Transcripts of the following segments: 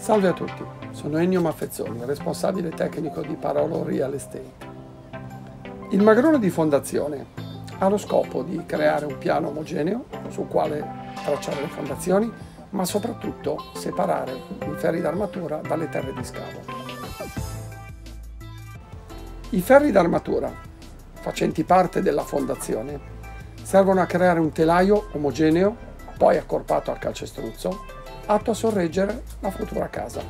Salve a tutti, sono Ennio Maffezzoni, responsabile tecnico di Parolo Real Estate. Il magrone di fondazione ha lo scopo di creare un piano omogeneo sul quale tracciare le fondazioni, ma soprattutto separare i ferri d'armatura dalle terre di scavo. I ferri d'armatura, facenti parte della fondazione, servono a creare un telaio omogeneo, poi accorpato al calcestruzzo, atto a sorreggere la futura casa.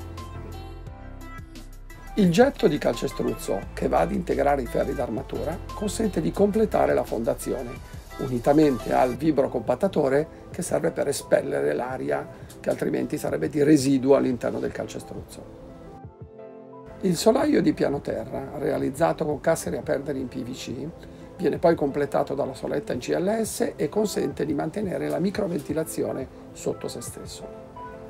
Il getto di calcestruzzo, che va ad integrare i ferri d'armatura, consente di completare la fondazione, unitamente al vibrocompattatore che serve per espellere l'aria che altrimenti sarebbe di residuo all'interno del calcestruzzo. Il solaio di piano terra, realizzato con casseri a perdere in PVC, viene poi completato dalla soletta in CLS e consente di mantenere la microventilazione sotto se stesso.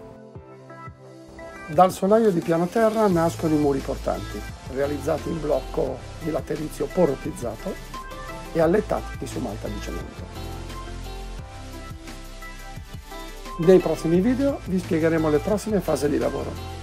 Dal solaio di piano terra nascono i muri portanti, realizzati in blocco di laterizio porotizzato e allettati su malta di cemento. Nei prossimi video vi spiegheremo le prossime fasi di lavoro.